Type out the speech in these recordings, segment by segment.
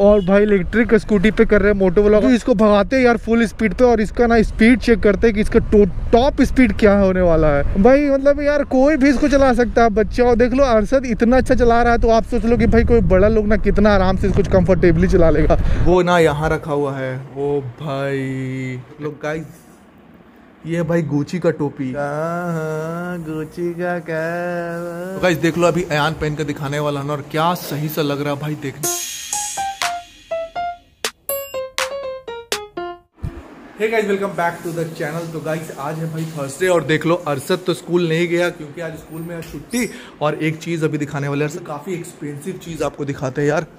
और भाई electric scooty पे कर रहे हैं मोटो व्लॉग। इसको भगाते हैं यार फुल स्पीड पे और इसका ना स्पीड चेक करते हैं कि इसका टॉप स्पीड क्या होने वाला है। भाई मतलब यार कोई भी इसको चला सकता है बच्चा। और देख लो अरशद इतना अच्छा चला रहा है तो आप सोच लो कि भाई कोई बड़ा लोग ना कितना आराम से इसको कंफर्टेबली चला लेगा। वो ना यहाँ रखा हुआ है। ओ भाई लोग गाइस, ये भाई गुची का टोपी, गुची का क्या। तो गाइस देख लो अभी अयान पहन के दिखाने वाला है और क्या सही सा लग रहा है भाई देखने। Hey guys welcome back to the channel. तो गाइस आज है भाई थर्सडे और देख लो अरशद तो स्कूल नहीं गया क्योंकि आज स्कूल में छुट्टी। और एक चीज अभी दिखाने वाले हैं, काफी एक्सपेंसिव चीज आपको दिखाते हैं यार।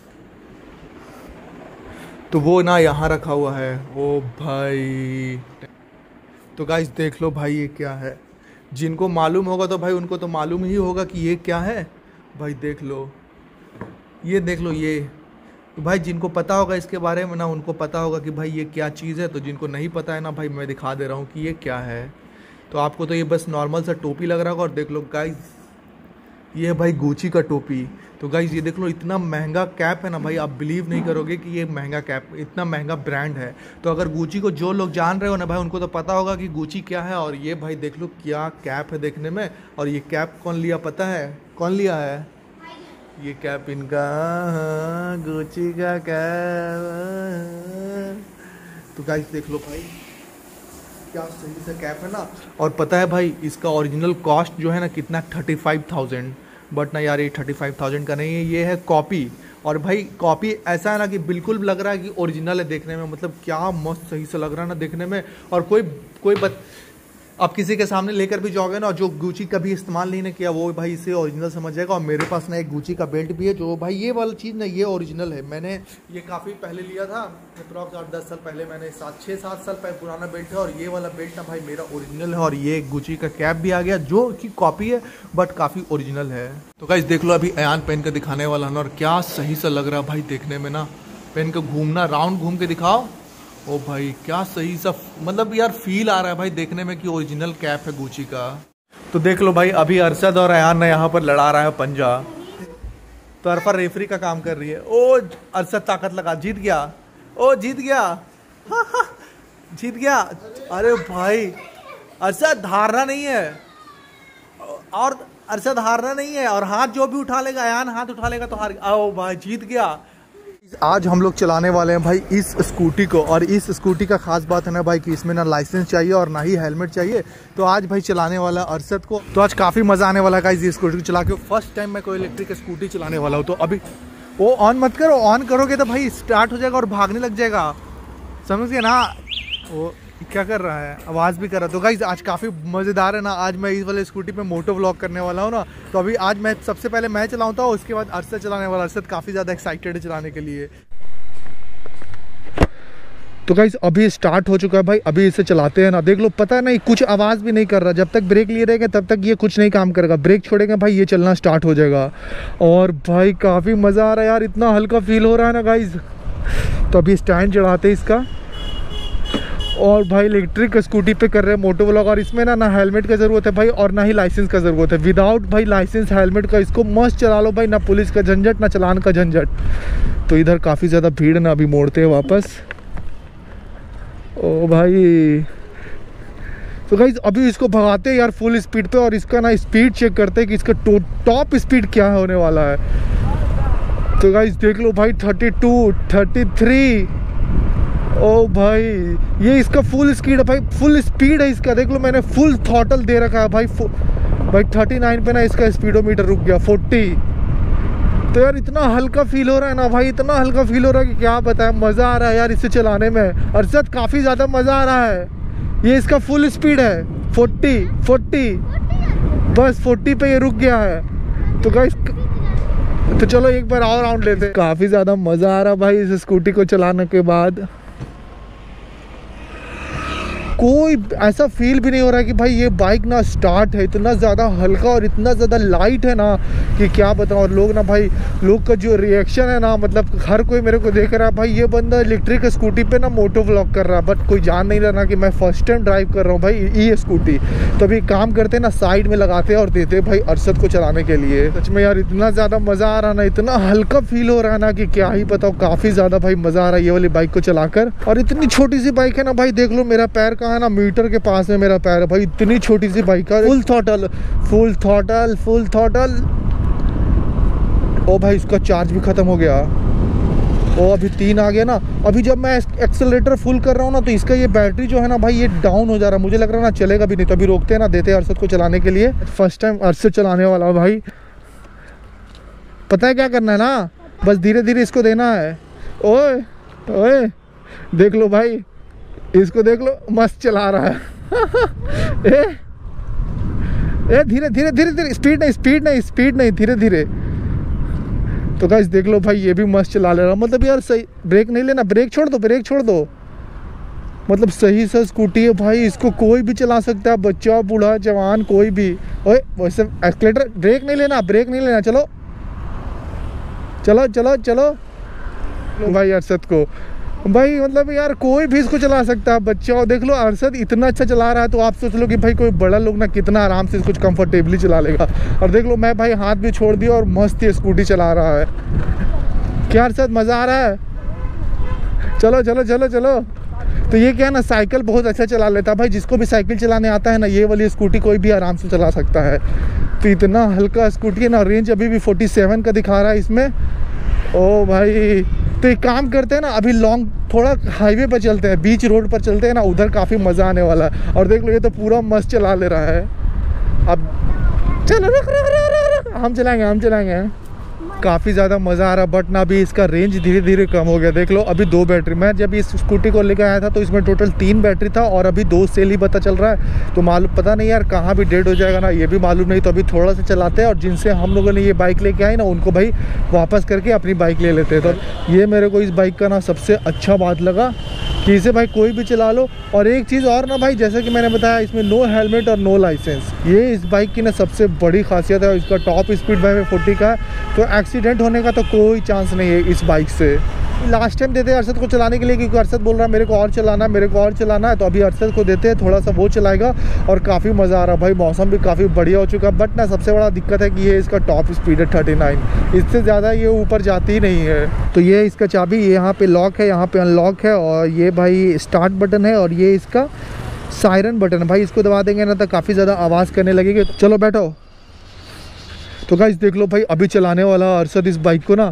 तो वो ना यहाँ रखा हुआ है। ओ भाई तो गाइस देख लो भाई ये क्या है। जिनको मालूम होगा तो भाई उनको तो मालूम ही होगा कि ये क्या है। भाई देख लो, ये देख लो ये। तो भाई जिनको पता होगा इसके बारे में ना उनको पता होगा कि भाई ये क्या चीज़ है। तो जिनको नहीं पता है ना भाई मैं दिखा दे रहा हूँ कि ये क्या है। तो आपको तो ये बस नॉर्मल सा टोपी लग रहा होगा। और देख लो गाइस ये है भाई गुची का टोपी। तो गाइस ये देख लो इतना महंगा कैप है ना भाई, आप बिलीव नहीं करोगे कि ये महंगा कैप, इतना महंगा ब्रांड है। तो अगर गुची को जो लोग जान रहे हो ना भाई उनको तो पता होगा कि गुची क्या है। और ये भाई देख लो क्या कैप है देखने में। और ये कैप कौन लिया पता है? कौन लिया है ये कैप? इनका गुची का कैप। तो गाइस देख लो भाई क्या सही सा कैप है ना। और पता है भाई इसका ओरिजिनल कॉस्ट जो है ना कितना, 35,000। बट ना यार ये 35,000 का नहीं है, ये है कॉपी। और भाई कॉपी ऐसा है ना कि बिल्कुल लग रहा है कि ओरिजिनल है देखने में। मतलब क्या मस्त सही से लग रहा है ना देखने में। और कोई आप किसी के सामने लेकर भी जाओगे ना जो गुची कभी इस्तेमाल नहीं किया वो भाई इसे ओरिजिनल समझ जाएगा। और मेरे पास ना एक गुची का बेल्ट भी है जो भाई ये वाला चीज़ ना ये ओरिजिनल है। मैंने ये काफ़ी पहले लिया था, अप्रॉक्स 8-10 साल पहले मैंने 6-7 साल पहले पुराना बेल्ट है। और ये वाला बेल्ट ना भाई मेरा ओरिजिनल है। और ये गुची का कैप भी आ गया जो कि कॉपी है बट काफ़ी ओरिजिनल है। तो गाइस देख लो अभी अयान पहन के दिखाने वाला है और क्या सही सा लग रहा है भाई देखने में ना। पहन के घूमना, राउंड घूम के दिखाओ। ओ भाई क्या सही सा मतलब यार फील आ रहा है भाई देखने में कि ओरिजिनल कैप है गुची का। तो देख लो भाई अभी अरशद और अयान ने यहाँ पर लड़ा रहा है पंजा। तो अरफा रेफरी का काम कर रही है। ओ अरशद ताकत लगा, जीत गया। ओ जीत गया, जीत गया। अरे भाई अरशद हारना नहीं है, और अरशद हारना नहीं है। और हाथ जो भी उठा लेगा, अयान हाथ उठा लेगा तो हार। ओ भाई जीत गया। आज हम लोग चलाने वाले हैं भाई इस स्कूटी को। और इस स्कूटी का खास बात है ना भाई कि इसमें ना लाइसेंस चाहिए और ना ही हेलमेट चाहिए। तो आज भाई चलाने वाला अरशद को। तो आज काफ़ी मज़ा आने वाला है गाइस ये स्कूटी को चला के। फर्स्ट टाइम मैं कोई इलेक्ट्रिक स्कूटी चलाने वाला हूँ। तो अभी वो ऑन मत करो, ऑन करोगे तो भाई स्टार्ट हो जाएगा और भागने लग जाएगा, समझ गए ना। वो क्या कर रहा है, आवाज़ भी कर रहा है। तो गाइस आज काफ़ी मज़ेदार है ना। आज मैं इस वाले स्कूटी पे मोटो व्लॉग करने वाला हूँ ना। तो अभी आज मैं सबसे पहले मैं चलाऊँ था, उसके बाद अरशद चलाने वाला। अरशद काफ़ी ज़्यादा एक्साइटेड है चलाने के लिए। तो गाइस अभी स्टार्ट हो चुका है भाई, अभी इसे चलाते हैं ना। देख लो पता नहीं कुछ आवाज़ भी नहीं कर रहा। जब तक ब्रेक लिए रहेंगे तब तक ये कुछ नहीं काम करेगा। ब्रेक छोड़ेंगे भाई ये चलना स्टार्ट हो जाएगा। और भाई काफ़ी मज़ा आ रहा है यार, इतना हल्का फील हो रहा है ना गाइस। तो अभी स्टैंड चढ़ाते हैं इसका। और भाई इलेक्ट्रिक स्कूटी पे कर रहे हैं मोटो व्लॉग। और इसमें ना हेलमेट का ज़रूरत है भाई और ना ही लाइसेंस का ज़रूरत है। विदाउट भाई लाइसेंस हेलमेट का इसको मस्त चला लो भाई, ना पुलिस का झंझट ना चालान का झंझट। तो इधर काफ़ी ज़्यादा भीड़ ना, अभी मोड़ते हैं वापस। ओ भाई तो गाइस अभी इसको भगाते हैं यार फुल स्पीड पे और इसका ना स्पीड चेक करते हैं कि इसका टॉप स्पीड क्या होने वाला है। तो गाइस देख लो भाई 32, 33। ओ भाई ये इसका फुल स्पीड है भाई, फुल स्पीड है इसका। देख लो मैंने फुल थ्रॉटल दे रखा है भाई। भाई 39 पे ना इसका स्पीडोमीटर रुक गया, 40। तो यार इतना हल्का फील हो रहा है ना भाई, इतना हल्का फील हो रहा है कि क्या बताएं। मज़ा आ रहा है यार इसे चलाने में। अरशद काफ़ी ज़्यादा मज़ा आ रहा है। ये इसका फुल स्पीड है 40, बस 40 पे ये रुक गया है। तो गाइस तो चलो एक बार और राउंड लेते हैं। काफ़ी ज़्यादा मज़ा आ रहा है भाई इस स्कूटी को चलाने के बाद। कोई ऐसा फील भी नहीं हो रहा है कि भाई ये बाइक ना स्टार्ट है। इतना ज़्यादा हल्का और इतना ज़्यादा लाइट है ना कि क्या बताऊँ। और लोग ना भाई, लोग का जो रिएक्शन है ना, मतलब हर कोई मेरे को देख रहा है भाई ये बंदा इलेक्ट्रिक स्कूटी पे ना मोटो व्लॉग कर रहा है, बट कोई जान नहीं रहा ना कि मैं फर्स्ट टाइम ड्राइव कर रहा हूँ भाई ई स्कूटी। तो अभी काम करते ना, साइड में लगाते और देते भाई अरशद को चलाने के लिए। सच में यार इतना ज़्यादा मज़ा आ रहा ना, इतना हल्का फील हो रहा है ना कि क्या ही बताओ। काफ़ी ज़्यादा भाई मज़ा आ रहा है ये वाली बाइक को चलाकर। और इतनी छोटी सी बाइक है ना भाई, देख लो मेरा पैर कहाँ है ना, मीटर के पास में मेरा पैर है भाई। इतनी छोटी सी बाइक है, full throttle full throttle full throttle. ओ भाई इसका चार्ज भी ख़त्म हो गया। ओ अभी 3 आ गया ना। अभी जब मैं एक्सेलरेटर फुल कर रहा हूँ ना, तो इसका ये बैटरी जो है ना भाई, ये डाउन हो जा रहा है। मुझे लग रहा है ना चलेगा भी नहीं। तो अभी रोकते हैं ना, देते हैं अरशद को चलाने के लिए। फर्स्ट टाइम अरशद चलाने वाला है भाई। पता है क्या करना है ना, बस धीरे धीरे इसको देना है। ओए ओए देख लो भाई, इसको देख लो, मस्त चला रहा है। ए धीरे धीरे धीरे धीरे, स्पीड नहीं स्पीड नहीं स्पीड नहीं, धीरे धीरे। तो गाइस देख लो भाई, ये भी मस्त चला ले रहा। मतलब यार सही, ब्रेक नहीं लेना, ब्रेक छोड़ दो, ब्रेक छोड़ दो। मतलब सही सा स्कूटी है भाई, इसको कोई भी चला सकता है, बच्चा बूढ़ा जवान कोई भी। ओए वैसे एक्सीलेटर, ब्रेक नहीं लेना, ब्रेक नहीं लेना। चलो चलो चलो चलो भाई अरशद को भाई, मतलब यार कोई भी इसको चला सकता है, बच्चा। और देख लो अरशद इतना अच्छा चला रहा है, तो आप सोच लो कि भाई कोई बड़ा लोग ना कितना आराम से इसको कंफर्टेबली चला लेगा। और देख लो मैं भाई हाथ भी छोड़ दिया और मस्त ये स्कूटी चला रहा है। क्या अरशद मज़ा आ रहा है? चलो चलो चलो चलो। तो ये क्या है ना, साइकिल बहुत अच्छा चला लेता है भाई। जिसको भी साइकिल चलाने आता है ना, ये वाली स्कूटी कोई भी आराम से चला सकता है। तो इतना हल्का स्कूटी है ना, रेंज अभी भी 47 का दिखा रहा है इसमें। ओ भाई तो एक काम करते हैं ना, अभी लॉन्ग थोड़ा हाईवे पर चलते हैं, बीच रोड पर चलते हैं ना, उधर काफ़ी मज़ा आने वाला है। और देख लो ये तो पूरा मस्त चला ले रहा है। अब चलो रुक रुक रुक रुक, हम चलाएंगे हम चलाएंगे। काफ़ी ज़्यादा मज़ा आ रहा, बट ना अभी इसका रेंज धीरे धीरे कम हो गया। देख लो अभी 2 बैटरी, मैं जब इस स्कूटी को लेकर आया था तो इसमें टोटल 3 बैटरी था, और अभी 2 सेल ही पता चल रहा है। तो मालूम पता नहीं यार कहाँ भी डेड हो जाएगा ना, ये भी मालूम नहीं। तो अभी थोड़ा सा चलाते हैं, और जिनसे हम लोगों ने ये बाइक लेके आई ना, उनको भाई वापस करके अपनी बाइक ले लेते हैं। तो ये मेरे को इस बाइक का ना सबसे अच्छा बात लगा कि इसे भाई कोई भी चला लो। और एक चीज़ और ना भाई, जैसे कि मैंने बताया, इसमें नो हेलमेट और नो लाइसेंस, ये इस बाइक की ना सबसे बड़ी खासियत है। इसका टॉप स्पीड भाई 40 का है, तो एक्सीडेंट होने का तो कोई चांस नहीं है इस बाइक से। लास्ट टाइम देते हैं अरशद को चलाने के लिए, क्योंकि अरशद बोल रहा है मेरे को और चलाना है, मेरे को और चलाना है। तो अभी अरशद को देते हैं, थोड़ा सा वो चलाएगा। और काफ़ी मज़ा आ रहा है भाई, मौसम भी काफ़ी बढ़िया हो चुका है। बट ना सबसे बड़ा दिक्कत है कि ये इसका टॉप स्पीड है 39, इससे ज़्यादा ये ऊपर जाती ही नहीं है। तो ये इसका चाबी यहाँ पे लॉक है, यहाँ पे अनलॉक है, और ये भाई स्टार्ट बटन है, और ये इसका सायरन बटन है भाई। इसको दबा देंगे ना तो काफ़ी ज़्यादा आवाज़ करने लगेगी। चलो बैठो। तो गाइस देख लो भाई, अभी चलाने वाला अरशद इस बाइक को ना,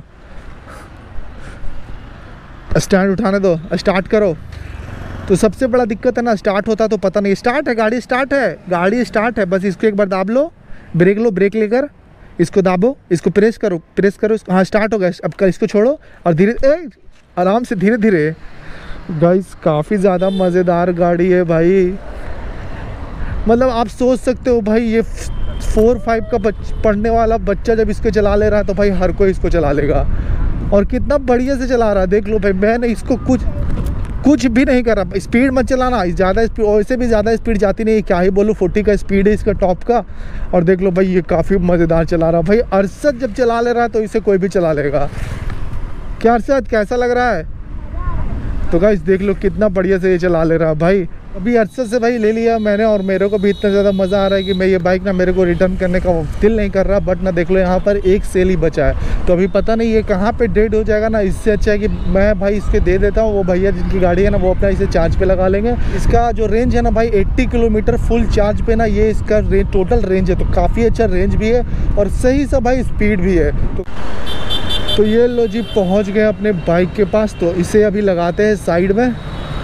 स्टैंड उठाने दो, स्टार्ट करो। तो सबसे बड़ा दिक्कत है ना, स्टार्ट होता तो पता नहीं। स्टार्ट है, गाड़ी स्टार्ट है, गाड़ी स्टार्ट है। बस इसको एक बार दाब लो, ब्रेक लेकर इसको दाबो, इसको प्रेस करो। हाँ स्टार्ट हो गया। अब इसको छोड़ो और धीरे आराम से धीरे धीरे। गाइस काफ़ी ज़्यादा मज़ेदार गाड़ी है भाई। मतलब आप सोच सकते हो भाई, ये 4-5 का पढ़ने वाला बच्चा जब इसको चला ले रहा है, तो भाई हर कोई इसको चला लेगा। और कितना बढ़िया से चला रहा है, देख लो भाई। मैंने इसको कुछ भी नहीं कर रहा। स्पीड मत चलाना, ज़्यादा स्पीड, वैसे भी ज़्यादा स्पीड जाती नहीं, क्या ही बोलूँ, 40 का स्पीड है इसका टॉप का। और देख लो भाई, ये काफ़ी मज़ेदार चला रहा है भाई। अरशद जब चला ले रहा है तो इसे कोई भी चला लेगा। क्या अरशद कैसा लग रहा है? तो गाइस देख लो कितना बढ़िया से ये चला ले रहा है भाई। अभी अरशद से भाई ले लिया मैंने, और मेरे को भी इतना ज़्यादा मज़ा आ रहा है कि मैं ये बाइक ना, मेरे को रिटर्न करने का दिल नहीं कर रहा। बट ना देख लो यहाँ पर एक सेल ही बचा है, तो अभी पता नहीं ये कहाँ पे डेड हो जाएगा ना। इससे अच्छा है कि मैं भाई इसके दे देता हूँ। वो भैया जिनकी गाड़ी है ना, वो अपना इसे चार्ज पे लगा लेंगे। इसका जो रेंज है ना भाई 80 किलोमीटर फुल चार्ज पे ना, ये इसका टोटल रेंज है। तो काफ़ी अच्छा रेंज भी है, और सही सा भाई स्पीड भी है। तो ये लो जी, पहुँच गए अपने बाइक के पास। तो इसे अभी लगाते हैं साइड में।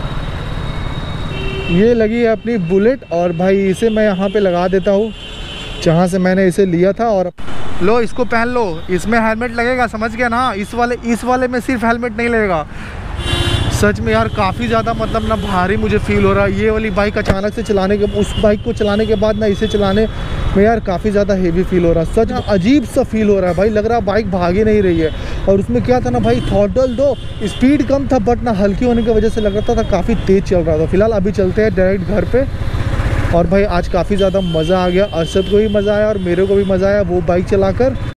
ये लगी है अपनी बुलेट, और भाई इसे मैं यहाँ पे लगा देता हूँ जहाँ से मैंने इसे लिया था। और लो इसको पहन लो, इसमें हेलमेट लगेगा, समझ गया ना। इस वाले में सिर्फ हेलमेट नहीं लगेगा, सच में यार काफ़ी ज़्यादा मतलब ना भारी मुझे फील हो रहा है। ये वाली बाइक अचानक से चलाने के, उस बाइक को चलाने के बाद ना इसे चलाने में यार काफ़ी ज़्यादा हेवी फील हो रहा है। सच में अजीब सा फील हो रहा है भाई, लग रहा है बाइक भाग ही नहीं रही है। और उसमें क्या था ना भाई, थ्रॉटल दो स्पीड कम था बट ना हल्की होने की वजह से लग रहा था काफ़ी तेज़ चल रहा था। फिलहाल अभी चलते हैं डायरेक्ट घर पे। और भाई आज काफ़ी ज़्यादा मज़ा आ गया, अरशद को भी मज़ा आया और मेरे को भी मज़ा आया वो बाइक चलाकर।